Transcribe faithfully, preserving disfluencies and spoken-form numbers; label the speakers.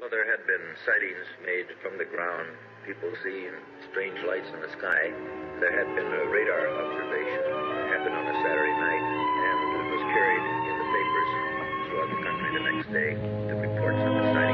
Speaker 1: Well, there had been sightings made from the ground, people seeing strange lights in the sky. There had been a radar observation that happened on a Saturday night, and it was carried in the papers throughout the country the next day, the reports of the sighting.